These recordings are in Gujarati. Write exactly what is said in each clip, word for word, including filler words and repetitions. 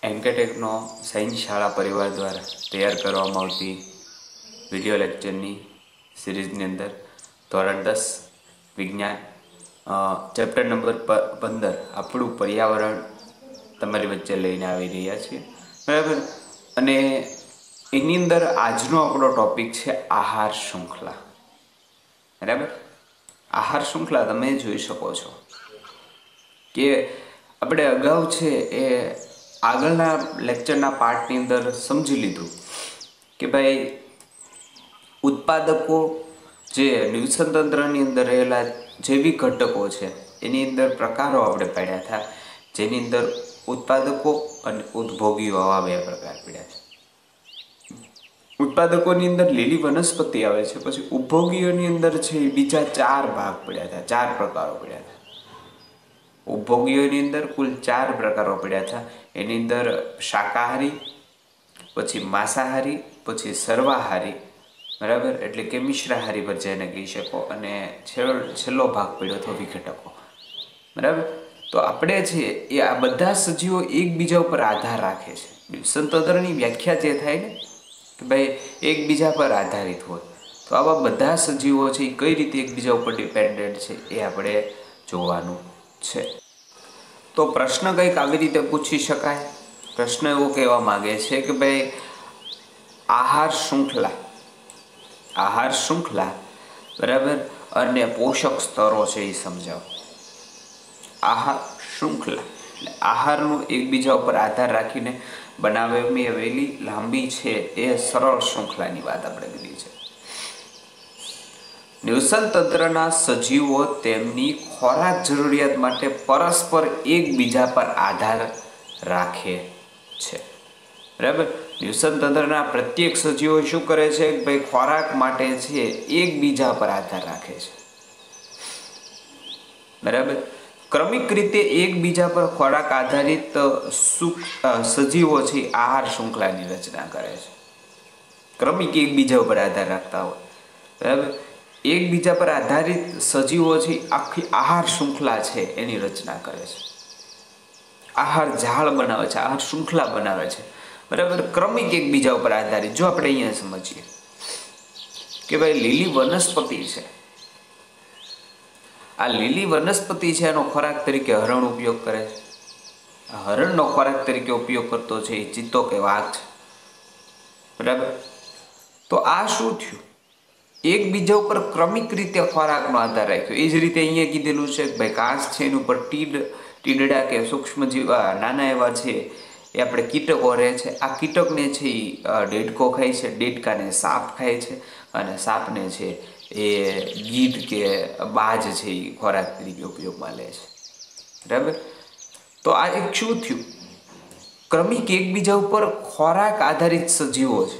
એન્કેટેકનો સાયન્સ શાળા પરિવાર દ્વારા તૈયાર કરવામાં આવતી વિડીયો લેક્ચરની સિરીઝની અંદર ધોરણ દસ વિજ્ઞાન ચેપ્ટર નંબર પંદર આપણું પર્યાવરણ તમારી વચ્ચે લઈને આવી રહ્યા છીએ, બરાબર. અને એની અંદર આજનો આપણો ટોપિક છે આહાર શૃંખલા, બરાબર. આહાર શૃંખલા તમે જોઈ શકો છો કે આપણે અગાઉ છે એ આગળના લેક્ચરના પાર્ટની અંદર સમજી લીધું કે ભાઈ ઉત્પાદકો જે નિવસન તંત્રની અંદર રહેલા જૈવિક ઘટકો છે એની અંદર પ્રકારો આપણે પડ્યા હતા, જેની અંદર ઉત્પાદકો અને ઉદ્ભોગીઓ આવા બે પ્રકાર પડ્યા છે. ઉત્પાદકોની અંદર લીલી વનસ્પતિ આવે છે, પછી ઉપભોગીઓની અંદર છે એ બીજા ચાર ભાગ પડ્યા હતા, ચાર પ્રકારો પડ્યા હતા. ઉપભોગીઓની અંદર કુલ ચાર પ્રકારો પડ્યા હતા. એની અંદર શાકાહારી, પછી માંસાહારી, પછી સર્વાહારી, બરાબર, એટલે કે મિશ્રાહારી પર જેને કહી શકો, અને છેલ્લો ભાગ પડ્યો હતો વિઘટકો, બરાબર. તો આપણે છે એ આ બધા સજીવો એકબીજા ઉપર આધાર રાખે છે. નિવસન તંત્રની વ્યાખ્યા જે થાય ને કે ભાઈ એકબીજા પર આધારિત હોય, તો આવા બધા સજીવો છે એ કઈ રીતે એકબીજા ઉપર ડિપેન્ડન્ટ છે એ આપણે જોવાનું છે. તો પ્રશ્ન કંઈક આવી રીતે પૂછી શકાય. પ્રશ્ન એવો કહેવા માંગે છે કે ભાઈ આહાર શૃંખલા આહાર શૃંખલા બરાબર અને પોષક સ્તરો છે એ સમજાવો. આહાર શૃંખલા એટલે આહારનું એકબીજા ઉપર આધાર રાખીને બનાવવામાં આવેલી લાંબી છે એ સરળ શૃંખલાની વાત આપણે કરી છે. નિવસન તંત્રના સજીવો તેમની ખોરાક જરૂરિયાત માટે પરસ્પર એકબીજા પર આધાર રાખે છે, બરાબર. નિવસન તંત્રના પ્રત્યેક સજીવો શું કરે છે? ભાઈ ખોરાક માટે છે એકબીજા પર આધાર રાખે છે, બરાબર. ક્રમિક રીતે એકબીજા પર ખોરાક આધારિત સજીવો છે આહાર શૃંખલાની રચના કરે છે. ક્રમિક એકબીજા ઉપર આધાર રાખતા હોય, બરાબર. એકબીજા પર આધારિત સજીવો છે આખી આહાર શૃંખલા છે એની રચના કરે છે, આહાર ઝાડ બનાવે છે, આહાર શૃંખલા બનાવે છે, બરાબર. ક્રમિક એકબીજા ઉપર આધારિત. જો આપણે અહીંયા સમજીએ કે ભાઈ લીલી વનસ્પતિ છે, આ લીલી વનસ્પતિ છે એનો ખોરાક તરીકે હરણ ઉપયોગ કરે છે. હરણનો ખોરાક તરીકે ઉપયોગ કરતો છે એ ચિત્તો કે વાઘ છે, બરાબર. તો આ શું થયું? એકબીજા ઉપર ક્રમિક રીતે ખોરાકનો આધાર રાખ્યો. એ જ રીતે અહીંયા કીધેલું છે કે ભાઈ ઘાસ છે એની ઉપર ટીડ ટીડડા કે સૂક્ષ્મ જીવ નાના એવા છે એ આપણે કીટકો રહે છે. આ કીટકને છે એ ડેડકો ખાય છે, ડેડકાને સાપ ખાય છે, અને સાપને છે એ ગીધ કે બાજ છે એ ખોરાક તરીકે ઉપયોગમાં લે છે, બરાબર. તો આ એક શું થયું? ક્રમિક એકબીજા ઉપર ખોરાક આધારિત સજીવો છે,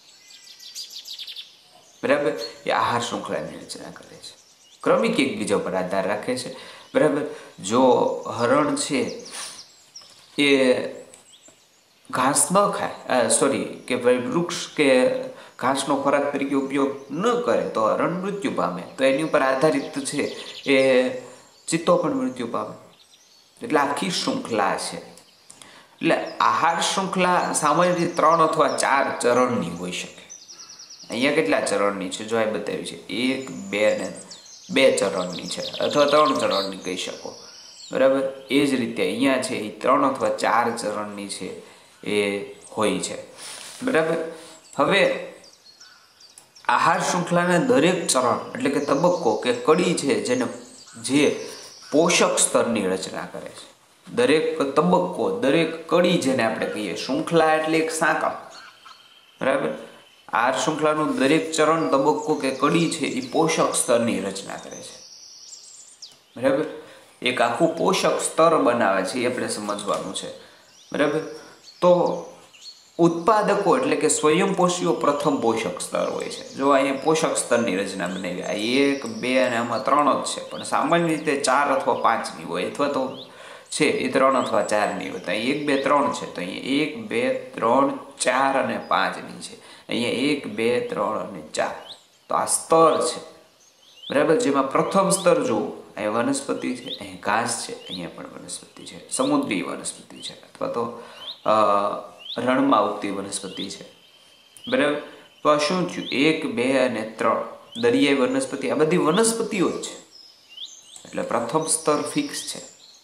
બરાબર, એ આહાર શૃંખલાની રચના કરે છે, ક્રમિક એકબીજા પર આધાર રાખે છે, બરાબર. જો હરણ છે એ ઘાસ ન ખાય, સોરી કે ભાઈ વૃક્ષ કે ઘાસનો ખોરાક તરીકે ઉપયોગ ન કરે તો હરણ મૃત્યુ પામે. તો એની ઉપર આધારિત છે એ ચિત્તો પણ મૃત્યુ પામે. એટલે આખી શૃંખલા છે. એટલે આહાર શૃંખલા સામાન્ય રીતે ત્રણ અથવા ચાર ચરણની હોઈ શકે. અહીંયા કેટલા ચરણની છે જો એ બતાવ્યું છે? એક, બે ને બે ચરણની છે, અથવા ત્રણ ચરણની કહી શકો, બરાબર. એ જ રીતે અહીંયા છે એ ત્રણ અથવા ચાર ચરણની છે એ હોય છે, બરાબર. હવે આહાર શૃંખલાના દરેક ચરણ એટલે કે તબક્કો કે કડી છે જેને જે પોષક સ્તરની રચના કરે છે. દરેક તબક્કો, દરેક કડી જેને આપણે કહીએ, શૃંખલા એટલે એક સાંકળ, બરાબર. આહાર શૃંખલાનું દરેક ચરણ, તબક્કો કે કડી છે એ પોષક સ્તરની રચના કરે છે, બરાબર. એક આખું પોષક સ્તર બનાવે છે એ આપણે સમજવાનું છે, બરાબર. તો ઉત્પાદકો એટલે કે સ્વયંપોષીઓ પ્રથમ પોષક સ્તર હોય છે. જો અહીંયા પોષક સ્તરની રચના બનાવી, આ એક, બે અને આમાં ત્રણ જ છે, પણ સામાન્ય રીતે ચાર અથવા પાંચની હોય, અથવા તો છે એ ત્રણ અથવા ચારની હોય. તો અહીં એક, બે, ત્રણ છે, તો અહીંયા એક, બે, ત્રણ, ચાર અને પાંચની છે. અહીંયા એક, બે, ત્રણ અને ચાર. તો આ સ્તર છે, બરાબર. જેમાં પ્રથમ સ્તર જુઓ, અહીંયા વનસ્પતિ છે, અહીંયા ઘાસ છે, અહીંયા પણ વનસ્પતિ છે, સમુદ્રી વનસ્પતિ છે, અથવા તો રણમાં ઉગતી વનસ્પતિ છે, બરાબર. તો આ શું થયું? એક, બે અને ત્રણ દરિયાઈ વનસ્પતિ, આ બધી વનસ્પતિઓ જ છે. એટલે પ્રથમ સ્તર ફિક્સ છે.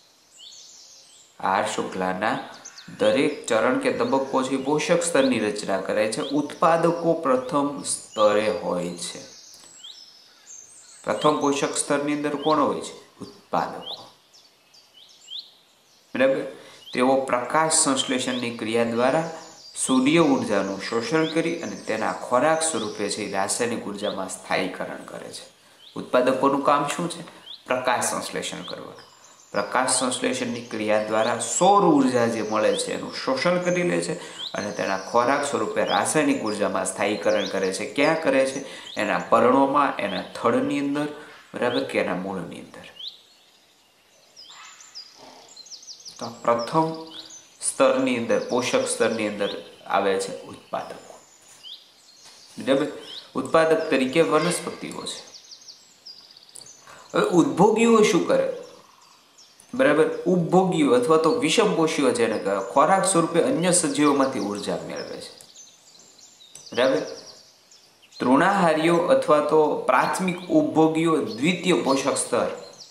આહાર શૃંખલાના દરેક ચરણ કે તબક્કો છે પોષક સ્તરની રચના કરે છે. ઉત્પાદકો પ્રથમ સ્તરે હોય છે. પ્રથમ પોષક સ્તરની અંદર કોણ હોય છે? ઉત્પાદકો, બરાબર. તેઓ પ્રકાશ સંશ્લેષણની ક્રિયા દ્વારા સૂર્ય ઉર્જાનું શોષણ કરી અને તેના ખોરાક સ્વરૂપે છે રાસાયણિક ઉર્જામાં સ્થાયીકરણ કરે છે. ઉત્પાદકોનું કામ શું છે? પ્રકાશ સંશ્લેષણ કરવાનું. પ્રકાશ સંશ્લેષણની ક્રિયા દ્વારા સૌર ઉર્જા જે મળે છે એનું શોષણ કરી લે છે અને તેના ખોરાક સ્વરૂપે રાસાયણિક ઉર્જામાં સ્થાયીકરણ કરે છે. ક્યાં કરે છે? એના પર્ણોમાં, એના થડની અંદર, બરાબર, કે એના મૂળની અંદર. તો પ્રથમ સ્તરની અંદર, પોષક સ્તરની અંદર આવે છે ઉત્પાદકો, બરાબર. ઉત્પાદક તરીકે વનસ્પતિઓ છે. હવે ઉદ્ભોગીઓ શું કરે? બરાબર. ઉપભોગીઓ અથવા તો વિષમપોષીઓ જેને કહેવાય, ખોરાક સ્વરૂપે અન્ય સજીવોમાંથી ઉર્જા મેળવે છે, બરાબર. તૃણાહારીઓ અથવા તો પ્રાથમિક ઉપભોગીઓ દ્વિતીય પોષક સ્તર,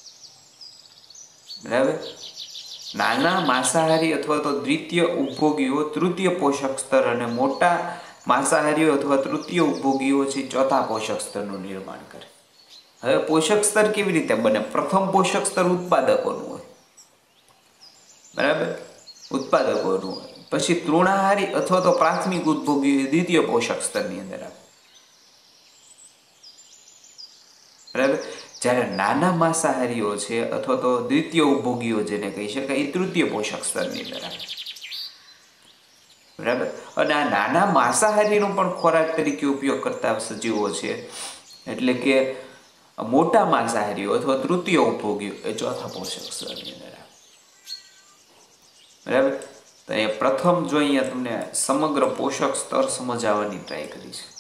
બરાબર. નાના માંસાહારી અથવા તો દ્વિતીય ઉપભોગીઓ તૃતીય પોષક સ્તર અને મોટા માંસાહારીઓ અથવા તૃતીય ઉપભોગીઓ છે ચોથા પોષક સ્તરનું નિર્માણ કરે. હવે પોષક સ્તર કેવી રીતે બને? પ્રથમ પોષક સ્તર ઉત્પાદકોનું હોય, બરાબર, ઉત્પાદકોનું હોય. પછી તૃણાહારી અથવા તો પ્રાથમિક ઉદ્ભોગીઓ દ્વિતીય પોષક સ્તરની અંદર આવે, બરાબર. જ્યારે નાના માંસાહારીઓ છે અથવા તો દ્વિતીય ઉપભોગીઓ જેને કહી શકાય એ તૃતીય પોષક સ્તરની અંદર આવે, બરાબર. અને આ નાના માંસાહારીનો પણ ખોરાક તરીકે ઉપયોગ કરતા સજીવો છે, એટલે કે મોટા માંસાહારીઓ અથવા તૃતીય ઉપભોગીઓ એ ચોથા પોષક સ્તરની અંદર આવે, બરાબર. તો અહીંયા પ્રથમ જો અહીંયા તમને સમગ્ર પોષક સ્તર સમજાવવાની ટ્રાય કરી છે,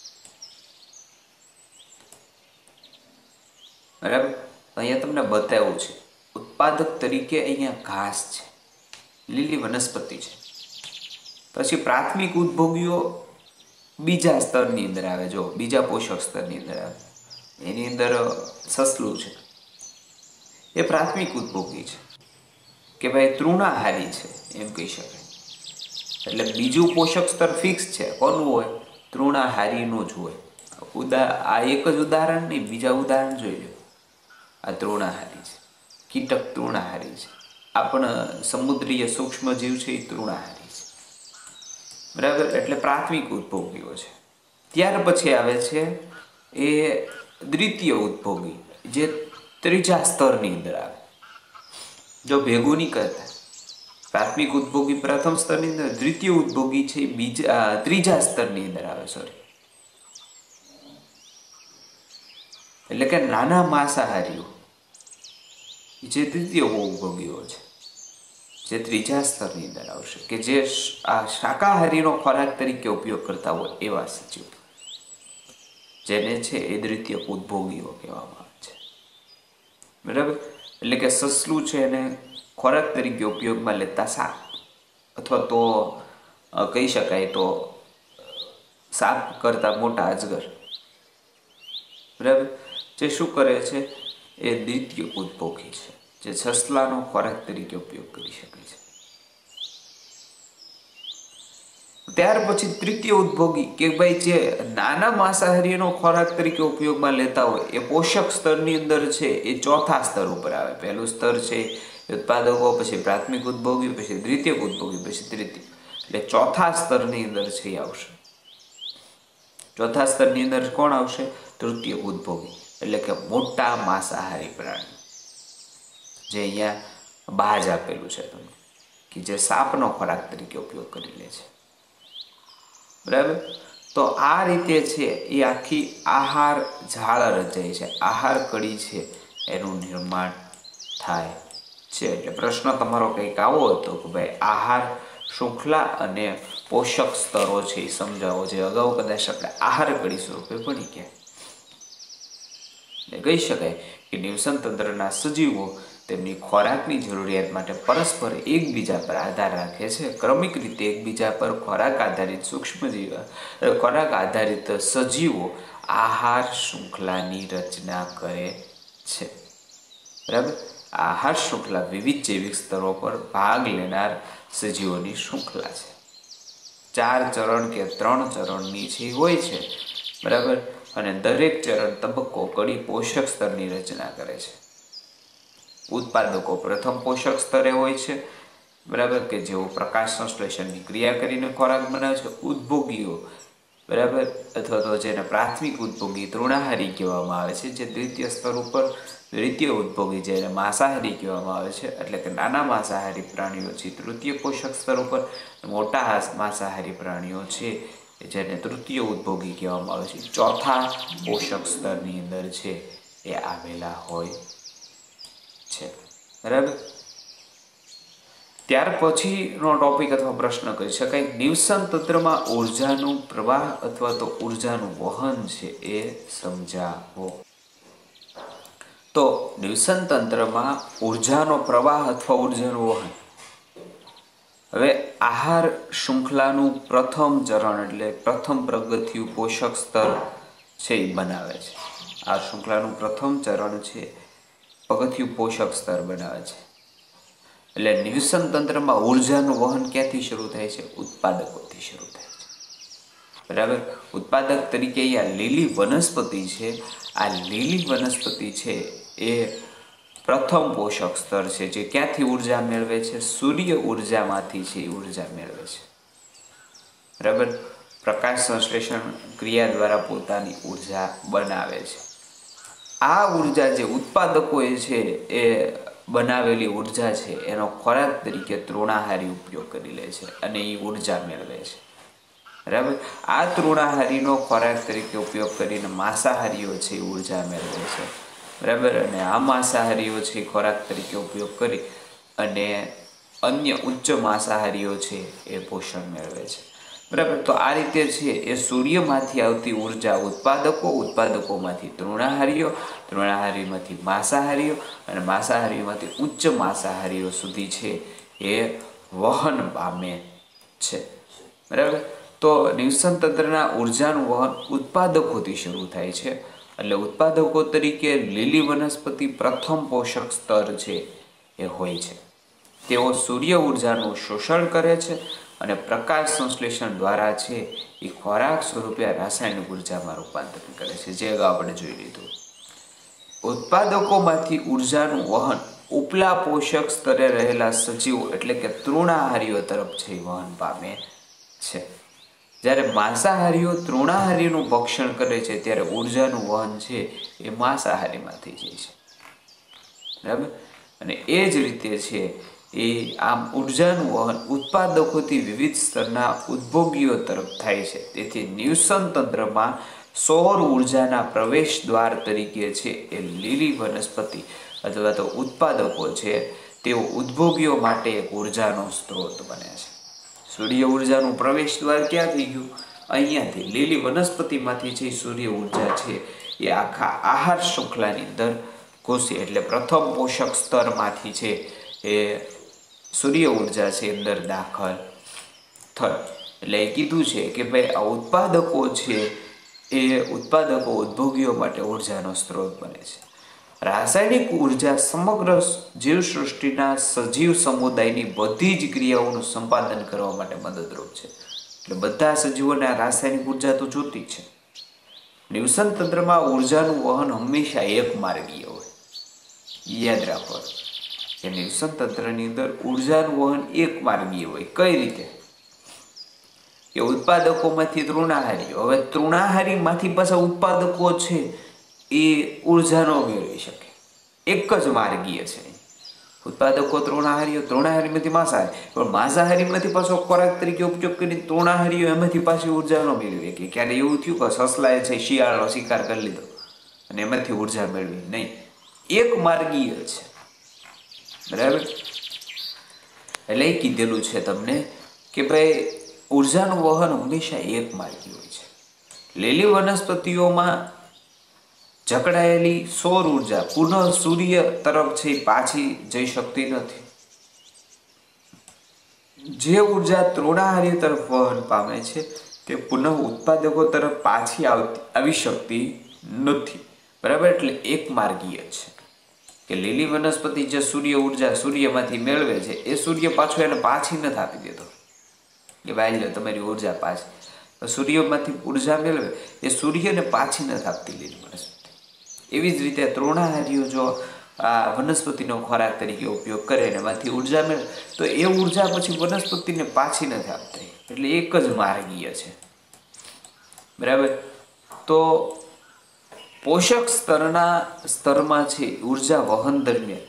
બરાબર. અહીંયા તમને બતાવ્યું છે ઉત્પાદક તરીકે અહીંયા ઘાસ છે, લીલી વનસ્પતિ છે. પછી પ્રાથમિક ઉદ્ભોગીઓ બીજા સ્તરની અંદર આવે, જો બીજા પોષક સ્તરની અંદર આવે, એની અંદર સસલું છે, એ પ્રાથમિક ઉદ્ભોગી છે કે ભાઈ તૃણાહારી છે એમ કહી શકાય. એટલે બીજું પોષક સ્તર ફિક્સ છે. કોનું હોય? તૃણાહારીનું જ હોય. ઉદા આ એક જ ઉદાહરણ નહીં, બીજા ઉદાહરણ જોઈ લો. આ તૃણાહારી છે, કીટક તૃણાહારી છે, આ પણ સમુદ્રીય સૂક્ષ્મ જીવ છે એ તૃણાહારી છે, બરાબર. એટલે પ્રાથમિક ઉદ્ભોગીઓ છે. ત્યાર પછી આવે છે એ દ્વિતીય ઉદ્ભોગી, જે ત્રીજા સ્તરની અંદર આવે. જો ભેગું નહીં કરતા, પ્રાથમિક ઉદ્ભોગી પ્રથમ સ્તરની અંદર, દ્વિતીય ઉદ્ભોગી છે બીજા ત્રીજા સ્તરની અંદર આવે, સોરી. એટલે કે નાના માંસાહારીઓ જે દ્વિતીય ઉપભોગીઓ છે, જે ત્રીજા સ્તરની અંદર આવશે, કે જે આ શાકાહારીનો ખોરાક તરીકે ઉપયોગ કરતા હોય એવા સજીવ, જેને છે એ દ્વિતીય ઉદ્ભોગીઓ કહેવામાં આવે છે, બરાબર. એટલે કે સસલું છે એને ખોરાક તરીકે ઉપયોગમાં લેતા સાપ, અથવા તો કહી શકાય તો સાપ કરતા મોટા અજગર, બરાબર, જે શું કરે છે એ દ્વિતીય ઉદ્ભોગી છે, જે સસલાનો ખોરાક તરીકે ઉપયોગ કરી શકે છે. ત્યાર પછી તૃતીય ઉદ્ભોગી કે ભાઈ જે નાના માંસાહારીનો ખોરાક તરીકે ઉપયોગમાં લેતા હોય એ પોષક સ્તરની અંદર છે એ ચોથા સ્તર ઉપર આવે. પહેલું સ્તર છે ઉત્પાદકો, પછી પ્રાથમિક ઉદ્ભોગી, પછી દ્વિતીય ઉદ્ભોગી, પછી તૃતીય. એટલે ચોથા સ્તરની અંદર છે એ આવશે. ચોથા સ્તરની અંદર કોણ આવશે? તૃતીય ઉદ્ભોગી, એટલે કે મોટા માંસાહારી પ્રાણી, જે અહીંયા બાજ આપેલું છે તમને, કે જે સાપનો ખોરાક તરીકે ઉપયોગ કરી લે છે, બરાબર. તો આ રીતે છે એ આખી આહાર ઝાડ રચાય છે, આહાર કડી છે એનું નિર્માણ થાય છે. એટલે પ્રશ્ન તમારો કંઈક આવો હતો કે ભાઈ આહાર શૃંખલા અને પોષક સ્તરો છે એ સમજાવો, જે અગાઉ કદાચ આપણે આહાર કડી સ્વરૂપે ભણી ગયા. એટલે કહી શકાય કે નિવસન તંત્રના સજીવો તેમની ખોરાકની જરૂરિયાત માટે પરસ્પર એકબીજા પર આધાર રાખે છે. ક્રમિક રીતે એકબીજા પર ખોરાક આધારિત સૂક્ષ્મજીવ ખોરાક આધારિત સજીવો આહાર શૃંખલાની રચના કરે છે. બરાબર. આહાર શૃંખલા વિવિધ જૈવિક સ્તરો પર ભાગ લેનાર સજીવોની શૃંખલા છે. ચાર ચરણ કે ત્રણ ચરણની છે હોય છે. બરાબર. અને દરેક ચરણ તબક્કો કડી પોષક સ્તરની રચના કરે છે. ઉત્પાદકો પ્રથમ પોષક સ્તરે હોય છે. બરાબર, કે જેઓ પ્રકાશ સંશ્લેષણની ક્રિયા કરીને ખોરાક બનાવે છે. ઉદ્ભોગીઓ, બરાબર, અથવા તો જેને પ્રાથમિક ઉદ્ભોગી તૃણાહારી કહેવામાં આવે છે, જે દ્વિતીય સ્તર ઉપર દ્વિતીય ઉદ્ભોગી જેને માંસાહારી કહેવામાં આવે છે, એટલે કે નાના માંસાહારી પ્રાણીઓ છે તૃતીય પોષક સ્તર ઉપર, મોટા માંસાહારી પ્રાણીઓ છે જેને તૃતીય ઉદ્ભોગી કહેવામાં આવે છે, ચોથા પોષક સ્તરની અંદર છે એ આવેલા હોય છે. બરાબર. ત્યાર પછીનો ટોપિક અથવા પ્રશ્ન કહી શકાય, નિવસન તંત્રમાં ઉર્જાનું પ્રવાહ અથવા તો ઉર્જાનું વહન છે એ સમજાવો. તો નિવસન તંત્રમાં ઉર્જાનો પ્રવાહ અથવા ઉર્જાનું વહન, હવે આહાર શૃંખલાનું પ્રથમ ચરણ એટલે પ્રથમ પગથિયું પોષક સ્તર છે એ બનાવે છે. આ શૃંખલાનું પ્રથમ ચરણ છે પગથિયું પોષક સ્તર બનાવે છે. એટલે નિવસન તંત્રમાં ઉર્જાનું વહન ક્યાંથી શરૂ થાય છે? ઉત્પાદકોથી શરૂ થાય છે. બરાબર. ઉત્પાદક તરીકે અહીંયા લીલી વનસ્પતિ છે. આ લીલી વનસ્પતિ છે એ પ્રથમ પોષક સ્તર છે જે ક્યાંથી ઉર્જા મેળવે છે? સૂર્ય ઉર્જામાંથી છે એ ઉર્જા મેળવે છે. બરાબર. પ્રકાશ સંશ્લેષણ ક્રિયા દ્વારા પોતાની ઉર્જા બનાવે છે. આ ઉર્જા જે ઉત્પાદકોએ છે એ બનાવેલી ઉર્જા છે એનો ખોરાક તરીકે તૃણાહારી ઉપયોગ કરી લે છે અને એ ઉર્જા મેળવે છે. બરાબર. આ તૃણાહારીનો ખોરાક તરીકે ઉપયોગ કરીને માંસાહારીઓ છે એ ઉર્જા મેળવે છે. બરાબર. અને આ માંસાહારીઓ છે ખોરાક તરીકે ઉપયોગ કરી અને અન્ય ઉચ્ચ માંસાહારીઓ છે એ પોષણ મેળવે છે. બરાબર. તો આ રીતે છે એ સૂર્યમાંથી આવતી ઉર્જા ઉત્પાદકો, ઉત્પાદકોમાંથી તૃણાહારીઓ, તૃણાહારીમાંથી માંસાહારીઓ અને માંસાહારીઓમાંથી ઉચ્ચ માંસાહારીઓ સુધી છે એ વહન પામે છે. બરાબર. તો નિવસન તંત્રના ઉર્જાનું વહન ઉત્પાદકોથી શરૂ થાય છે. એટલે ઉત્પાદકો તરીકે લીલી વનસ્પતિ પ્રથમ પોષક સ્તર છે એ હોય છે. તેઓ સૂર્ય ઉર્જાનું શોષણ કરે છે અને પ્રકાશ સંશ્લેષણ દ્વારા છે એ ખોરાક સ્વરૂપે રાસાયણિક ઉર્જામાં રૂપાંતરિત કરે છે, જે અગાઉ આપણે જોઈ લીધું. ઉત્પાદકોમાંથી ઉર્જાનું વહન ઉપલા પોષક સ્તરે રહેલા સજીવો એટલે કે તૃણાહારીઓ તરફ છે વહન પામે છે. જ્યારે માંસાહારીઓ તૃણાહારીનું ભક્ષણ કરે છે ત્યારે ઉર્જાનું વહન છે એ માંસાહારીમાંથી જાય છે. બરાબર. અને એ જ રીતે છે એ આમ ઉર્જાનું વહન ઉત્પાદકોથી વિવિધ સ્તરના ઉદ્ભોગીઓ તરફ થાય છે. તેથી નિવસન તંત્રમાં સૌર ઉર્જાના પ્રવેશ દ્વાર તરીકે છે એ લીલી વનસ્પતિ અથવા તો ઉત્પાદકો છે તેઓ ઉદ્ભોગીઓ માટે એક ઉર્જાનો સ્ત્રોત બને છે. સૂર્ય ઉર્જાનું પ્રવેશ દ્વાર ક્યાં થઈ ગયું? અહીંયાથી લીલી વનસ્પતિમાંથી જે સૂર્ય ઉર્જા છે એ આખા આહાર શૃંખલાની અંદર ઘૂસી, એટલે પ્રથમ પોષક સ્તરમાંથી છે એ સૂર્ય ઉર્જા છે અંદર દાખલ થઈ. એટલે એ કીધું છે કે ભાઈ આ ઉત્પાદકો છે એ ઉત્પાદકો ઉદ્ભોગીઓ માટે ઉર્જાનો સ્ત્રોત બને છે. રાસાયણિક ઉર્જા સમગ્ર જીવસૃષ્ટિના સજીવ સમુદાયની બધી જ ક્રિયાઓનું સંપાદન કરવા માટે મદદરૂપ છે. એટલે બધા સજીવોને આ રાસાયણિક ઉર્જા તો જોતી છે. નિવસન તંત્રમાં ઉર્જાનું વહન હંમેશા એક માર્ગીય હોય. યાદ રાખો કે નિવસન તંત્રની અંદર ઉર્જાનું વહન એક માર્ગીય હોય. કઈ રીતે? કે ઉત્પાદકોમાંથી તૃણાહારીઓ, હવે તૃણાહારીમાંથી પાછા ઉત્પાદકો છે એ ઉર્જા ન મેળવી શકે. એક જ માર્ગીય છે. ઉત્પાદકો તૃણાહારીઓ, તૃણાહારીમાંથી માંસાહારી, પણ માંસાહારીમાંથી પાછો ખોરાક તરીકે ઉપયોગ કરીને તૃણાહારીઓ એમાંથી પાછી ઉર્જા ન મેળવી શકે. ક્યારે એવું થયું કે સસલાએ છે શિયાળનો શિકાર કરી લીધો અને એમાંથી ઉર્જા મેળવી? નહીં, એક માર્ગીય છે. બરાબર. એટલે એ કીધેલું છે તમને કે ભાઈ ઉર્જાનું વહન હંમેશા એક માર્ગી હોય છે. લીલી વનસ્પતિઓમાં જકડાયેલી સૌર ઉર્જા પુનઃ સૂર્ય તરફ છે પાછી જઈ શકતી નથી. જે ઉર્જા તૃણાહારી તરફ વહન પામે છે તે પુનઃ ઉત્પાદકો તરફ પાછી આવતી આવી શકતી નથી. બરાબર, એટલે એક માર્ગીય છે કે લીલી વનસ્પતિ જે સૂર્ય ઉર્જા સૂર્યમાંથી મેળવે છે એ સૂર્ય પાછું એને પાછી નથી આપી દેતો કે ભાઈ લો તમારી ઉર્જા પાછી. સૂર્યમાંથી ઉર્જા મેળવે એ સૂર્યને પાછી નથી આપતી લીલી વનસ્પતિ. એવી જ રીતે તૃણાહારીઓ જો આ વનસ્પતિનો ખોરાક તરીકે ઉપયોગ કરે અને એમાંથી ઉર્જા મેળવે તો એ ઉર્જા પછી વનસ્પતિને પાછી નથી આપતી. એટલે એક જ માર્ગીય છે. બરાબર, તો પોષક સ્તરના સ્તરમાં છે ઉર્જા વહન દરમિયાન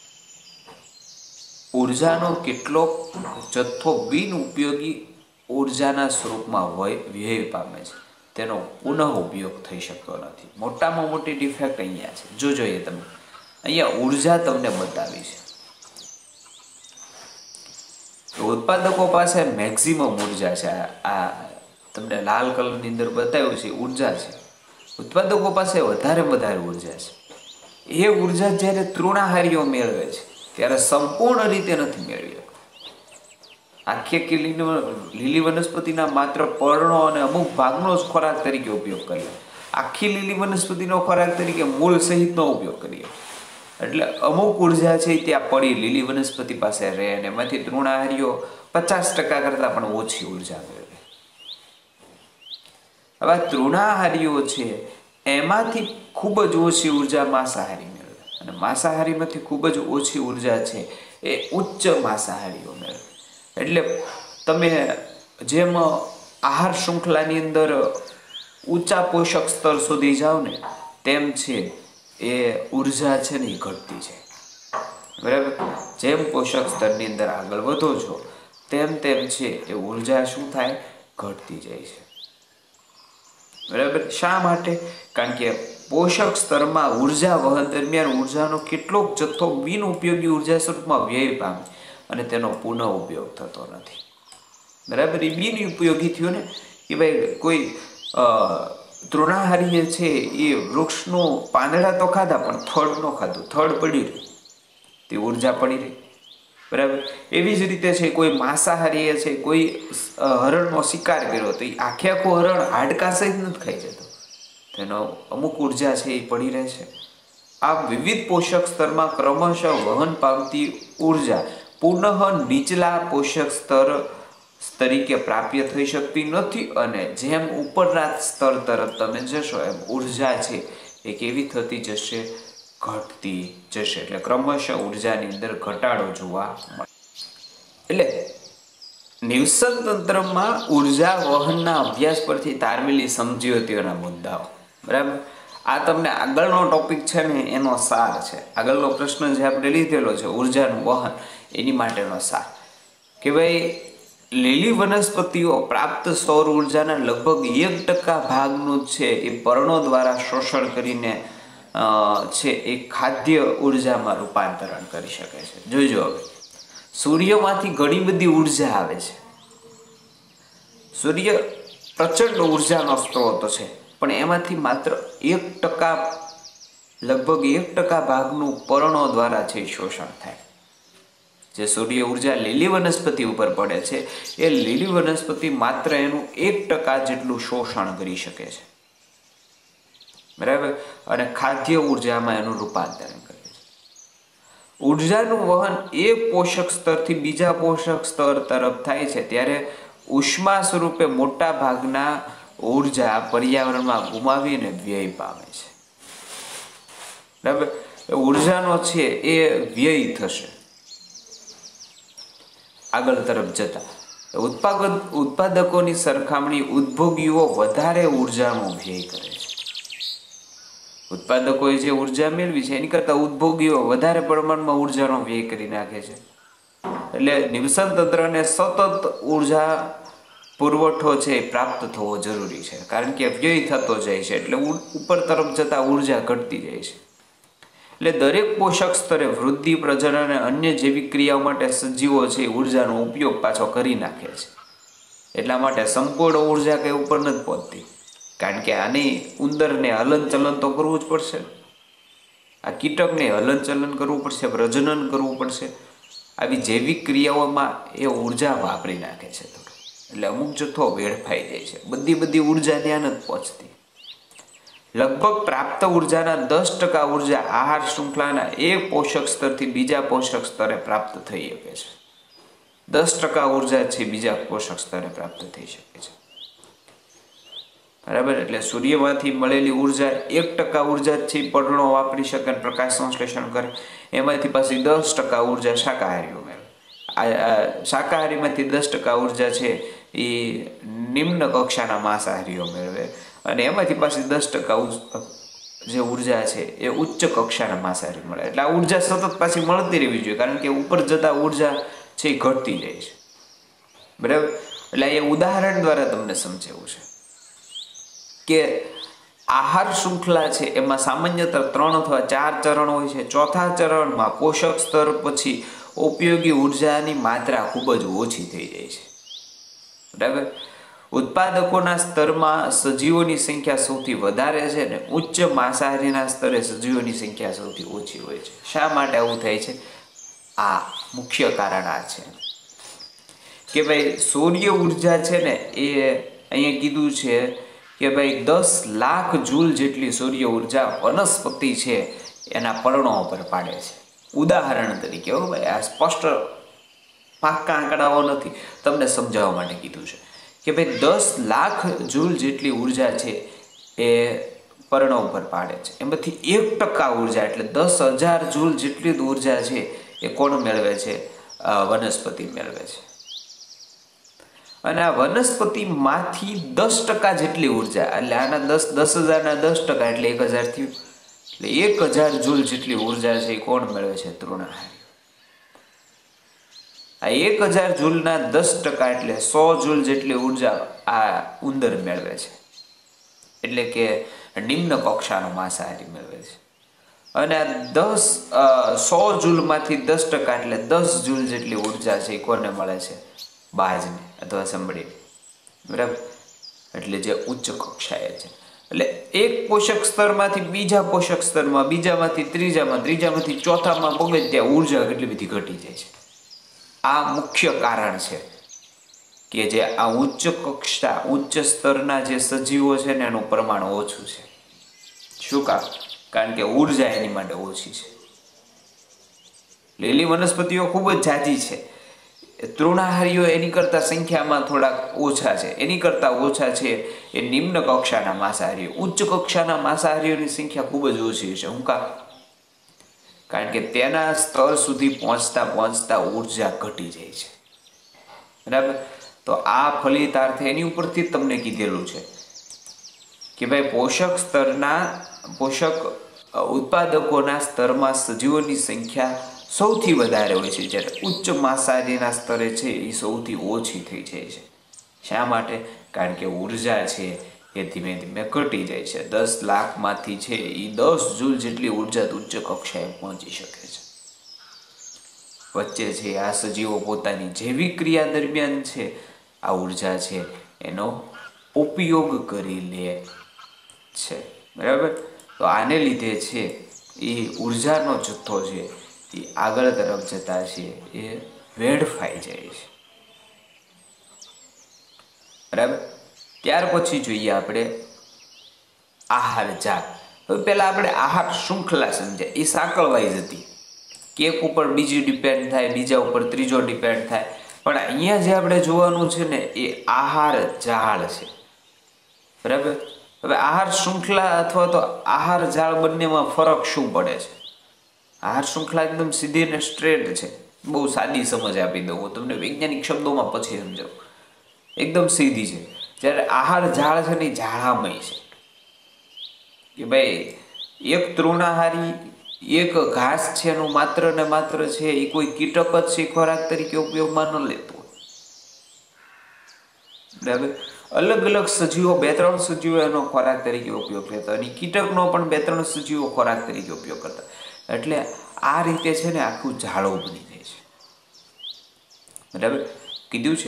ઉર્જાનો કેટલો જથ્થો બિન ઉપયોગી ઉર્જાના સ્વરૂપમાં વ્યય પામે છે તેનો પુનઃ ઉપયોગ થઈ શકતો નથી. મોટામાં મોટી ડિફેક્ટ અહીંયા છે. જો જોઈએ તમે અહીંયા ઉર્જા તમને બતાવી છે. ઉત્પાદકો પાસે મેક્સિમમ ઉર્જા છે. આ તમને લાલ કલરની અંદર બતાવ્યું છે ઉર્જા છે. ઉત્પાદકો પાસે વધારે વધારે ઉર્જા છે. એ ઉર્જા જ્યારે તૃણાહારીઓ મેળવે છે ત્યારે સંપૂર્ણ રીતે નથી મેળવી. આખી આખી લીલી વનસ્પતિના માત્ર પર્ણો અને અમુક ભાગનો જ ખોરાક તરીકે ઉપયોગ કરીએ. આખી લીલી વનસ્પતિનો ખોરાક તરીકે મૂળ સહિતનો ઉપયોગ કરીએ એટલે અમુક ઉર્જા છે ત્યાં પડી લીલી વનસ્પતિ પાસે રહે અને એમાંથી તૃણાહારીઓ પચાસ ટકા કરતાં પણ ઓછી ઉર્જા મેળવે. હવે તૃણાહારીઓ છે એમાંથી ખૂબ જ ઓછી ઉર્જા માંસાહારી મેળવે અને માંસાહારીમાંથી ખૂબ જ ઓછી ઉર્જા છે એ ઉચ્ચ માંસાહારીઓ મેળવે. એટલે તમે જેમ આહાર શૃંખલાની અંદર ઊંચા પોષક સ્તર સુધી જાઓ ને તેમ છે એ ઉર્જા છે ને એ ઘટતી છે. બરાબર, જેમ પોષક સ્તરની અંદર આગળ વધો છો તેમ તેમ છે એ ઉર્જા શું થાય ઘટતી જાય છે. બરાબર, શા માટે? કારણ કે પોષક સ્તરમાં ઉર્જા વહન દરમિયાન ઉર્જાનો કેટલોક જથ્થો બિન ઉપયોગી ઉર્જા સ્વરૂપમાં વ્યય પામે અને તેનો પુનઃ ઉપયોગ થતો નથી. બરાબર, એ બિન ઉપયોગી થયો ને કે ભાઈ કોઈ તૃણાહારીએ છે એ વૃક્ષનું પાંદડા તો ખાધા પણ થડ ન ખાધું, થડ પડી રહ્યું, તે ઉર્જા પડી રહી. બરાબર, એવી જ રીતે છે કોઈ માંસાહારીએ છે કોઈ હરણનો શિકાર કર્યો તો એ આખે આખું હરણ હાડકા સહિત નથી ખાઈ જતો, તેનો અમુક ઉર્જા છે એ પડી રહે છે. આ વિવિધ પોષક સ્તરમાં ક્રમશઃ વહન પામતી ઉર્જા પુનઃ નીચલા પોષક સ્તર તરીકે પ્રાપ્ય થઈ શકતી નથી અને જેમ ઉપરના સ્તર તરફ તમે જશો એમ ઉર્જા છે એ કેવી થતી જશે? ઘટતી જશે. એટલે ક્રમશઃ ઉર્જાની અંદર ઘટાડો જોવા મળે. એટલે નિવસન તંત્રમાં ઉર્જા વહનના અભ્યાસ પરથી તારવેલી સમજૂતીઓના મુદ્દાઓ. બરાબર, આ તમને આગળનો ટોપિક છે ને એનો સાર છે. આગળનો પ્રશ્ન જે આપણે લીધેલો છે ઉર્જાનું વહન એની માટેનો સાર કે ભાઈ લીલી વનસ્પતિઓ પ્રાપ્ત સૌર ઉર્જાના લગભગ એક ટકા ભાગનું છે એ પર્ણો દ્વારા શોષણ કરીને છે એ ખાદ્ય ઉર્જામાં રૂપાંતરણ કરી શકે છે. જોઈજો, હવે સૂર્યમાંથી ઘણી બધી ઉર્જા આવે છે. સૂર્ય પ્રચંડ ઉર્જાનો સ્ત્રોત છે પણ એમાંથી માત્ર એક ટકા લગભગ એક ટકા ભાગનું પર્ણો દ્વારા છે શોષણ થાય. જે સૂર્ય ઉર્જા લીલી વનસ્પતિ ઉપર પડે છે એ લીલી વનસ્પતિ માત્ર એનું એક ટકા જેટલું શોષણ કરી શકે છે. બરાબર, અને ખાદ્ય ઉર્જામાં એનું રૂપાંતરણ કરે છે. ઉર્જાનું વહન એક પોષક સ્તરથી બીજા પોષક સ્તર તરફ થાય છે ત્યારે ઉષ્મા સ્વરૂપે મોટા ભાગના ઉર્જા પર્યાવરણમાં ગુમાવીને વ્યય પામે છે. બરાબર, ઉર્જાનો છે એ વ્યય થશે. આગળ તરફ જતા ઉત્પાદક ઉત્પાદકોની સરખામણી ઉદ્યોગીઓ વધારે ઉર્જાનો વ્યય કરે છે. ઉત્પાદકોએ જે ઉર્જા મેળવી છે એની કરતાં ઉદ્યોગીઓ વધારે પ્રમાણમાં ઉર્જાનો વ્યય કરી નાખે છે. એટલે નિવસન તંત્રને સતત ઉર્જા પુરવઠો છે એ પ્રાપ્ત થવો જરૂરી છે કારણ કે વ્યય થતો જાય છે એટલે ઉપર તરફ જતા ઉર્જા ઘટતી જાય છે. એટલે દરેક પોષક સ્તરે વૃદ્ધિ, પ્રજનન અને અન્ય જૈવિક ક્રિયાઓ માટે સજીવો છે ઉર્જાનો ઉપયોગ પાછો કરી નાખે છે. એટલા માટે સંપૂર્ણ ઉર્જા કંઈ ઉપર નથી પહોંચતી. કારણ કે આની ઉંદરને હલન ચલન તો કરવું જ પડશે, આ કીટકને હલન ચલન કરવું પડશે, પ્રજનન કરવું પડશે. આવી જૈવિક ક્રિયાઓમાં એ ઉર્જા વાપરી નાખે છે થોડું, એટલે અમુક જથ્થો વેડફાઈ જાય છે. બધી બધી ઉર્જા ત્યાં નથી પહોંચતી. લગભગ પ્રાપ્ત ઉર્જાના દસ ટકા ઉર્જા આહાર શૃંખલાના એક પોષક સ્તરથી બીજા પોષક સ્તરે પ્રાપ્ત થઈ શકે છે. દસ ટકા ઉર્જા છે બીજા પોષક સ્તરે પ્રાપ્ત થઈ શકે છે. બરાબર. એટલે સૂર્યમાંથી મળેલી ઉર્જા એક ટકા ઉર્જા છે પર્ણો વાપરી શકે, પ્રકાશ સંશ્લેષણ કરે. એમાંથી પાછી દસ ટકા ઉર્જા શાકાહારીઓ મેળવે. આ શાકાહારીમાંથી દસ ટકા ઉર્જા છે એ નિમ્ન કક્ષાના માંસાહારીઓ મેળવે, અને એમાંથી પાછી દસ ટકા જે ઉર્જા છે એ ઉચ્ચ કક્ષાના માંસાહારી મળે. એટલે આ ઉર્જા સતત પાછી મળતી રહેવી જોઈએ, કારણ કે ઉપર જતા ઉર્જા છે એ ઘટતી જાય છે. બરાબર. એટલે એ ઉદાહરણ દ્વારા તમને સમજાવવું છે કે આહાર શૃંખલા છે એમાં સામાન્યતઃ ત્રણ અથવા ચાર ચરણ હોય છે. ચોથા ચરણમાં પોષક સ્તર પછી ઉપયોગી ઉર્જાની માત્રા ખૂબ જ ઓછી થઈ જાય છે. બરાબર. ઉત્પાદકોના સ્તરમાં સજીવોની સંખ્યા સૌથી વધારે છે ને ઉચ્ચ માંસાહારીના સ્તરે સજીવોની સંખ્યા સૌથી ઓછી હોય છે. શા માટે આવું થાય છે? આ મુખ્ય કારણ આ છે કે ભાઈ સૂર્ય ઉર્જા છે ને એ અહીંયા કીધું છે કે ભાઈ દસ લાખ જૂલ જેટલી સૂર્ય ઉર્જા વનસ્પતિ છે એના પર્ણો પર પાડે છે. ઉદાહરણ તરીકે હો ભાઈ, આ સ્પષ્ટ પાક્કા આંકડાઓ નથી, તમને સમજાવવા માટે કીધું છે કે ભાઈ દસ લાખ જૂલ જેટલી ઉર્જા છે એ પર્ણો ઉપર પાડે છે. એમાંથી એક ટકા ઉર્જા એટલે દસ હજાર જૂલ જેટલી ઉર્જા છે એ કોણ મેળવે છે? વનસ્પતિ મેળવે છે. અને આ વનસ્પતિમાંથી દસ ટકા જેટલી ઉર્જા એટલે આના દસ દસ હજારના દસ ટકા એટલે એક હજાર થયું. એટલે એક હજાર જૂલ જેટલી ઉર્જા છે એ કોણ મેળવે છે? તૃણાહારી. આ એક હજાર જૂલના દસ ટકા એટલે સો જૂલ જેટલી ઉર્જા આ ઉંદર મેળવે છે, એટલે કે નિમ્ન કક્ષાનો માંસાહારી મેળવે છે. અને આ દસ સો જૂલમાંથી દસ ટકા એટલે દસ જૂલ જેટલી ઉર્જા છે એ કોને મળે છે? બાજને અથવા સંભળી. બરાબર. એટલે જે ઉચ્ચ કક્ષાએ છે. એટલે એક પોષક સ્તરમાંથી બીજા પોષક સ્તરમાં, બીજામાંથી ત્રીજામાં, ત્રીજામાંથી ચોથામાં પગે ત્યાં ઉર્જા કેટલી બધી ઘટી જાય છે. આ મુખ્ય કારણ છે કે જે આ ઉચ્ચ કક્ષા ઉચ્ચ સ્તરના જે સજીવો છે ને એનું પ્રમાણ ઓછું છે. શું કામ? કારણ કે ઉર્જા એની માટે ઓછી છે. લીલી વનસ્પતિઓ ખૂબ જ ઝાઝી છે, તૃણાહારીઓ એની કરતાં સંખ્યામાં થોડાક ઓછા છે. એની કરતાં ઓછા છે એ નિમ્ન કક્ષાના માંસાહારીઓ. ઉચ્ચ કક્ષાના માંસાહારીઓની સંખ્યા ખૂબ જ ઓછી છે. શું કામ? કારણ કે તેના સ્તર સુધી પહોંચતા પહોંચતા ઉર્જા ઘટી જાય છે. બરાબર. તો આ ફલિતાર્થ એની ઉપરથી જ તમને કીધેલું છે કે ભાઈ પોષક સ્તરના પોષક ઉત્પાદકોના સ્તરમાં સજીવોની સંખ્યા સૌથી વધારે હોય છે, જ્યારે ઉચ્ચ માંસાહારીના સ્તરે છે એ સૌથી ઓછી થઈ જાય છે. શા માટે? કારણ કે ઉર્જા છે એ ધીમે ધીમે ઘટી જાય છે. દસ લાખમાંથી છે એ દસ જૂલ જેટલી ઉર્જા ઉચ્ચ કક્ષાએ પહોંચી શકે છે. વચ્ચે છે આ સજીવો પોતાની જૈવિક ક્રિયા દરમિયાન છે આ ઉર્જા છે એનો ઉપયોગ કરી લે છે. બરાબર. તો આને લીધે છે એ ઉર્જાનો જથ્થો છે એ આગળ તરફ જતા છે એ વેડફાઈ જાય છે. બરાબર. ત્યાર પછી જોઈએ આપણે આહાર જાળ. હવે પહેલા આપણે આહાર શૃંખલા સમજ્યા. એ સાંકળ વાઇઝ હતી કે એક ઉપર બીજી ડિપેન્ડ થાય, બીજા ઉપર ત્રીજો ડિપેન્ડ થાય. પણ અહીંયા જે આપણે જોવાનું છે ને એ આહાર જાળ છે. બરાબર. હવે આહાર શૃંખલા અથવા તો આહાર જાળ બંનેમાં ફરક શું પડે છે? આહાર શૃંખલા એકદમ સીધી અને સ્ટ્રેટ છે. બહુ સાદી સમજ આપી દઉં હું તમને, વૈજ્ઞાનિક શબ્દોમાં પછી સમજાવું. એકદમ સીધી છે. જ્યારે આહાર જાળ છે ને એ ઝાડામય છે કે ભાઈ એક તૃણાહારી એક ઘાસ છે એનું માત્ર ને માત્ર છે એ કોઈ કીટક જ છે ખોરાક તરીકે ઉપયોગમાં ન લેતું. બરાબર. અલગ અલગ સજીવો, બે ત્રણ સજીવો એનો ખોરાક તરીકે ઉપયોગ લેતા અને કીટકનો પણ બે ત્રણ સજીવો ખોરાક તરીકે ઉપયોગ કરતા. એટલે આ રીતે છે ને આખું ઝાડો બની જાય છે. બરાબર. કીધું છે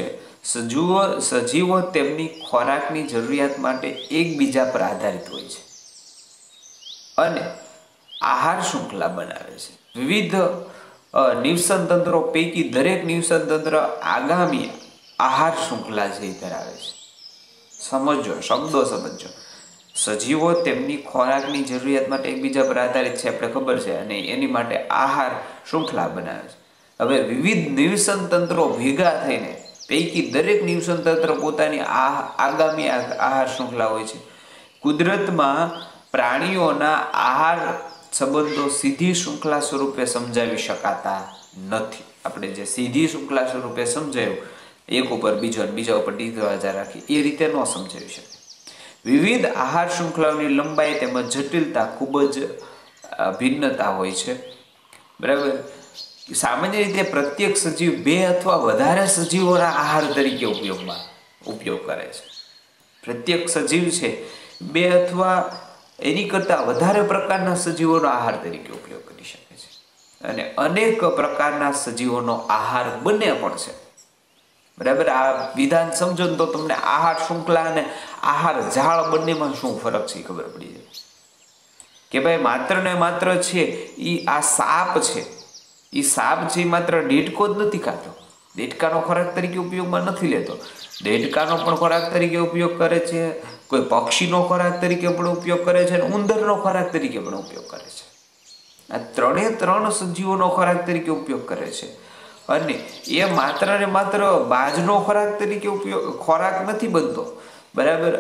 સજીવો સજીવો તેમની ખોરાકની જરૂરિયાત માટે એકબીજા પર આધારિત હોય છે અને આહાર શૃંખલા બનાવે છે. વિવિધ નિવસન તંત્રો પૈકી દરેક નિવસન તંત્ર આગામી આહાર શૃંખલા જે ધરાવે છે. સમજો, શબ્દો સમજો. સજીવો તેમની ખોરાકની જરૂરિયાત માટે એકબીજા પર આધારિત છે, આપણે ખબર છે, અને એની માટે આહાર શૃંખલા બનાવે છે. હવે વિવિધ નિવસન તંત્રો ભેગા થઈને પૈકી દરેક નિવસન તંત્ર પોતાની આ આગામી આહાર શૃંખલા હોય છે. કુદરતમાં પ્રાણીઓના આહાર સંબંધો સીધી શૃંખલા સ્વરૂપે સમજાવી શકાતા નથી. આપણે જે સીધી શૃંખલા સ્વરૂપે સમજાયું, એક ઉપર બીજો બીજા ઉપર ત્રીજો આધાર રાખી, એ રીતે ન સમજાવી શકે. વિવિધ આહાર શૃંખલાઓની લંબાઈ તેમજ જટિલતા ખૂબ જ ભિન્નતા હોય છે. બરાબર. સામાન્ય રીતે પ્રત્યેક સજીવ બે અથવા વધારે સજીવોના આહાર તરીકે ઉપયોગમાં ઉપયોગ કરે છે. પ્રત્યેક સજીવ છે બે અથવા એની કરતાં વધારે પ્રકારના સજીવોનો આહાર તરીકે ઉપયોગ કરી શકે છે, અને અનેક પ્રકારના સજીવોનો આહાર બને પણ છે. બરાબર. આ વિધાન સમજો ને તો તમને આહાર શૃંખલા અને આહાર ઝાડ બંનેમાં શું ફરક છે ખબર પડી જાય કે ભાઈ માત્ર ને માત્ર છે એ આ સાપ છે, એ સાપ છે માત્ર દેડકો જ નથી ખાતો, દેડકાનો ખોરાક તરીકે ઉપયોગમાં નથી લેતો. દેડકાનો પણ ખોરાક તરીકે ઉપયોગ કરે છે, કોઈ પક્ષીનો ખોરાક તરીકે પણ ઉપયોગ કરે છે, અને ઉંદરનો ખોરાક તરીકે પણ ઉપયોગ કરે છે. આ ત્રણે ત્રણ સજીવોનો ખોરાક તરીકે ઉપયોગ કરે છે. અને એ માત્ર ને માત્ર બાજનો ખોરાક તરીકે ઉપયોગ ખોરાક નથી બનતો. બરાબર.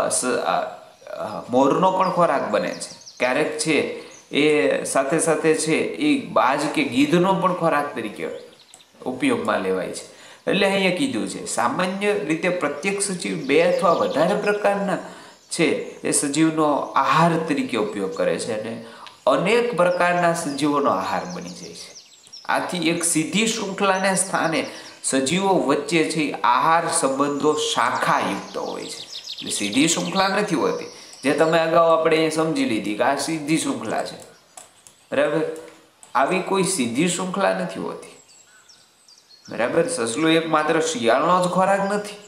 મોરનો પણ ખોરાક બને છે ક્યારેક છે, એ સાથે સાથે છે એ બાજ કે ગીધનો પણ ખોરાક તરીકે ઉપયોગમાં લેવાય છે. એટલે અહીંયા કીધું છે સામાન્ય રીતે પ્રત્યેક સજીવ બે અથવા વધારે પ્રકારના છે એ સજીવનો આહાર તરીકે ઉપયોગ કરે છે, અને અનેક પ્રકારના સજીવોનો આહાર બની જાય છે. આથી એક સીધી શૃંખલાને સ્થાને સજીવો વચ્ચે છે આહાર સંબંધો શાખાયુક્ત હોય છે. એટલે સીધી શૃંખલા નથી હોતી, જે તમે અગાઉ આપણે અહીંયા સમજી લીધી કે આ સીધી શૃંખલા છે. બરાબર. આવી કોઈ સીધી શૃંખલા નથી હોતી. બરાબર. સસલું એક માત્ર શિયાળનો જ ખોરાક નથી.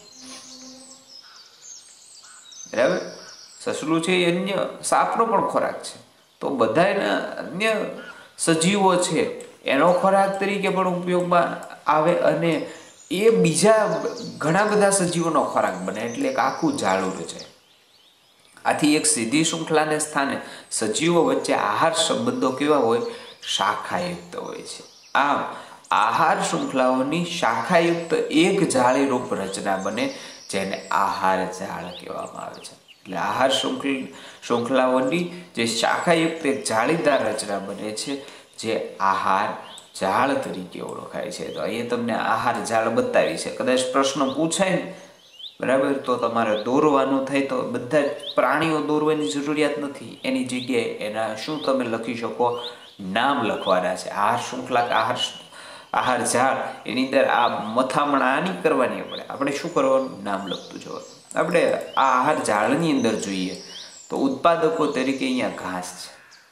બરાબર. સસલું છે એ અન્ય સાપનો પણ ખોરાક છે. તો બધાના અન્ય સજીવો છે એનો ખોરાક તરીકે પણ ઉપયોગમાં આવે, અને એ બીજા ઘણા બધા સજીવોનો ખોરાક બને, એટલે એક આખું ઝાડું રચાય. આથી એક સીધી શૃંખલાને સ્થાને સજીવો વચ્ચે આહાર સંબંધો કેવા હોય? શાખાયુક્ત હોય છે. આમ આહાર શૃંખલાઓની શાખાયુક્ત એક જાળીરૂપ રચના બને, જેને આહાર ઝાડ કહેવામાં આવે છે. એટલે આહાર શૃંખલ શૃંખલાઓની જે શાખાયુક્ત એક જાળીદાર રચના બને છે, જે આહાર ઝાડ તરીકે ઓળખાય છે. તો અહીંયા તમને આહાર ઝાડ બતાવી છે. કદાચ પ્રશ્ન પૂછાય ને, બરાબર, તો તમારે દોરવાનું થાય તો બધા જ પ્રાણીઓ દોરવાની જરૂરિયાત નથી. એની જગ્યાએ એના શું તમે લખી શકો? નામ લખવાના છે. આહાર શૃંખલા આહાર આહાર ઝાડ, એની અંદર આ મથામણ આની કરવાની પડે. આપણે શું કરવાનું? નામ લખતું જવાનું. આપણે આ આહાર ઝાડની અંદર જોઈએ તો ઉત્પાદકો તરીકે અહીંયા ઘાસ છે.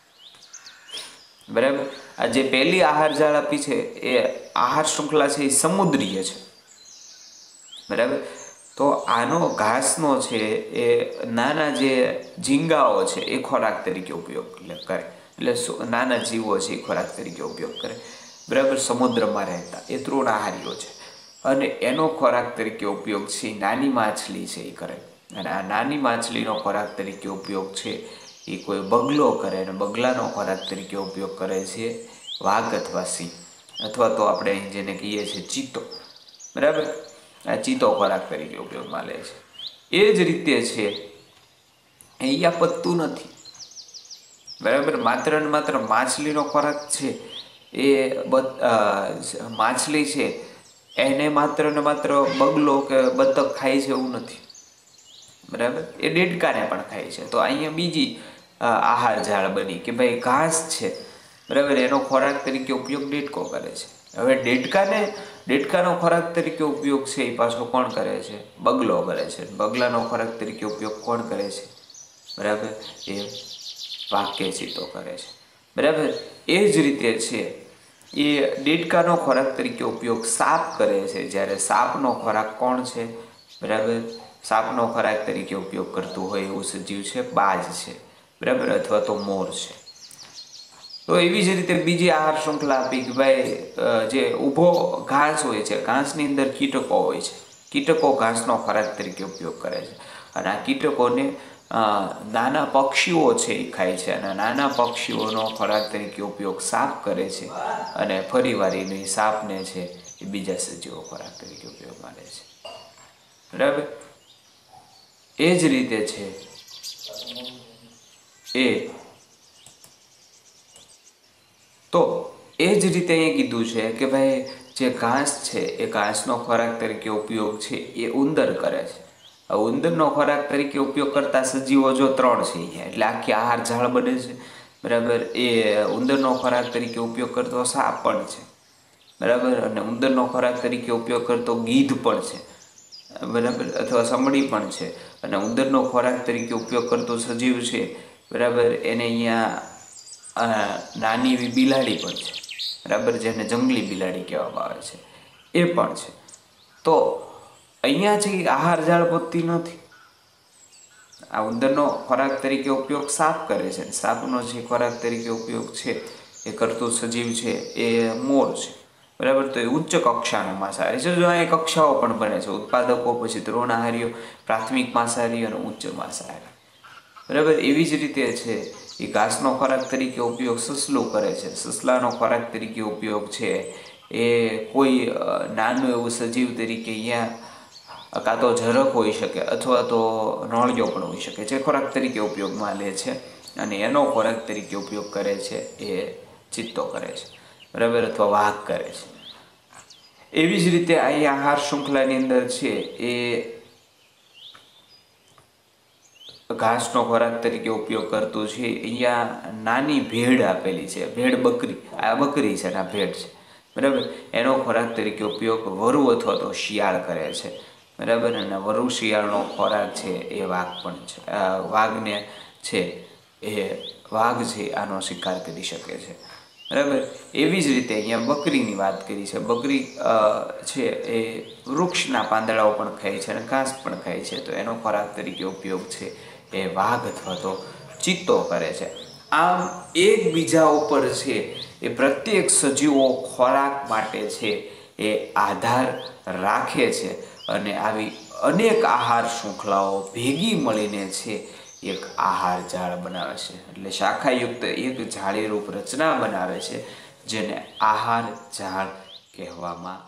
બરાબર. આ જે પહેલી આહાર ઝાડ આપી છે એ આહાર શૃંખલા છે એ સમુદ્રીય છે. બરાબર. તો આનો ઘાસનો છે એ નાના જે ઝીંગાઓ છે એ ખોરાક તરીકે ઉપયોગ કરે, એટલે નાના જીવો છે એ ખોરાક તરીકે ઉપયોગ કરે. બરાબર. સમુદ્રમાં રહેતા એ તૃણાહારીઓ છે, અને એનો ખોરાક તરીકે ઉપયોગ છે નાની માછલી છે એ કરે. અને આ નાની માછલીનો ખોરાક તરીકે ઉપયોગ છે એ કોઈ બગલો કરે, અને બગલાનો ખોરાક તરીકે ઉપયોગ કરે છે વાઘ અથવા સિંહ, અથવા તો આપણે અહીં જેને કહીએ છીએ ચિત્તો. બરાબર. આ ચિત્તો ખોરાક તરીકે ઉપયોગમાં લે છે. એ જ રીતે છે અહીંયા પત્તું નથી. બરાબર. માત્ર ને માત્ર માછલીનો ખોરાક છે એ માછલી છે એને માત્ર ને માત્ર બગલો કે બતક ખાય છે એવું નથી. બરાબર. એ દેડકાને પણ ખાય છે. તો અહીંયા બીજી આહાર ઝાડ બની કે ભાઈ ઘાસ છે. બરાબર. એનો ખોરાક તરીકે ઉપયોગ દેડકો કરે છે. હવે દેડકાને દેડકાનો ખોરાક તરીકે ઉપયોગ છે એ પાછો કોણ કરે છે? બગલો કરે છે. બગલાનો ખોરાક તરીકે ઉપયોગ કોણ કરે છે? બરાબર. એ વાઘ કે ચિત્તો કરે છે. બરાબર. એ જ રીતે છે એ દેડકાનો ખોરાક તરીકે ઉપયોગ સાપ કરે છે, જ્યારે સાપનો ખોરાક કોણ છે? બરાબર, સાપનો ખોરાક તરીકે ઉપયોગ કરતું હોય એવું સજીવ છે બાજ છે, બરાબર, અથવા તો મોર છે. તો એવી જ રીતે બીજી આહાર શૃંખલા આપી કે ભાઈ જે ઊભો ઘાસ હોય છે, ઘાસની અંદર કીટકો હોય છે, કીટકો ઘાસનો ખોરાક તરીકે ઉપયોગ કરે છે, અને આ કીટકોને નાના પક્ષીઓ છે એ ખાય છે, અને નાના પક્ષીઓનો ખોરાક તરીકે ઉપયોગ સાપ કરે છે, અને ફરી વાર એની સાપને છે એ બીજા સજીવો ખોરાક તરીકે ઉપયોગમાં લે છે. બરાબર, એ જ રીતે છે એ તો એ જ રીતે અહીંયા કીધું છે કે ભાઈ જે ઘાસ છે એ ઘાસનો ખોરાક તરીકે ઉપયોગ છે એ ઉંદર કરે છે. ઉંદરનો ખોરાક તરીકે ઉપયોગ કરતા સજીવો જો ત્રણ છે અહીંયા, એટલે આખી આહાર ઝાડ બને છે. બરાબર, એ ઉંદરનો ખોરાક તરીકે ઉપયોગ કરતો સાપ પણ છે. બરાબર, અને ઉંદરનો ખોરાક તરીકે ઉપયોગ કરતો ગીધ પણ છે. બરાબર, અથવા સમડી પણ છે. અને ઉંદરનો ખોરાક તરીકે ઉપયોગ કરતો સજીવ છે, બરાબર, એને અહીંયા નાની એવી બિલાડી પણ છે. બરાબર, જેને જંગલી બિલાડી કહેવામાં આવે છે એ પણ છે. તો અહીંયા છે આહાર ઝાડ પદ્ધતિ નથી. આ ઉંદરનો ખોરાક તરીકે ઉપયોગ સાપ કરે છે, સાપનો જે ખોરાક તરીકે ઉપયોગ છે એ કરતું સજીવ છે એ મોર છે. બરાબર, તો એ ઉચ્ચ કક્ષાનો માંસાહારી છે. જો અહીં કક્ષાઓ પણ બને છે, ઉત્પાદકો, પછી તૃણાહારીઓ, પ્રાથમિક માંસાહારી અને ઉચ્ચ માંસાહારી. બરાબર, એવી જ રીતે છે એ ઘાસનો ખોરાક તરીકે ઉપયોગ સસલું કરે છે. સસલાનો ખોરાક તરીકે ઉપયોગ છે એ કોઈ નાનું એવું સજીવ તરીકે અહીંયા કાં તો ઝરખ હોઈ શકે અથવા તો નોળિયો પણ હોઈ શકે, જે ખોરાક તરીકે ઉપયોગમાં લે છે, અને એનો ખોરાક તરીકે ઉપયોગ કરે છે એ ચિત્તો કરે છે. બરાબર, અથવા વાઘ કરે છે. એવી જ રીતે અહીં આહાર શૃંખલાની અંદર છે એ ઘાસનો ખોરાક તરીકે ઉપયોગ કરતું છે. અહીંયા નાની ભેડ આપેલી છે, ભેડ બકરી, આ બકરી છે અને આ ભેડ છે. બરાબર, એનો ખોરાક તરીકે ઉપયોગ વરુ અથવા તો શિયાળ કરે છે. બરાબર, અને વરુ શિયાળનો ખોરાક છે એ વાઘ પણ છે. વાઘને છે એ વાઘ છે આનો શિકાર કરી શકે છે. બરાબર, એવી જ રીતે અહીંયા બકરીની વાત કરી છે. બકરી છે એ વૃક્ષના પાંદડાઓ પણ ખાય છે અને ઘાસ પણ ખાય છે. તો એનો ખોરાક તરીકે ઉપયોગ છે એ વાઘ અથવા તો ચિત્તો કરે છે. આમ એકબીજા ઉપર છે એ પ્રત્યેક સજીવો ખોરાક માટે છે એ આધાર રાખે છે, અને આવી અનેક આહાર શૃંખલાઓ ભેગી મળીને છે એક આહાર ઝાડ બનાવે છે. એટલે શાખાયુક્ત એક ઝાડીરૂપ રચના બનાવે છે, જેને આહાર ઝાડ કહેવામાં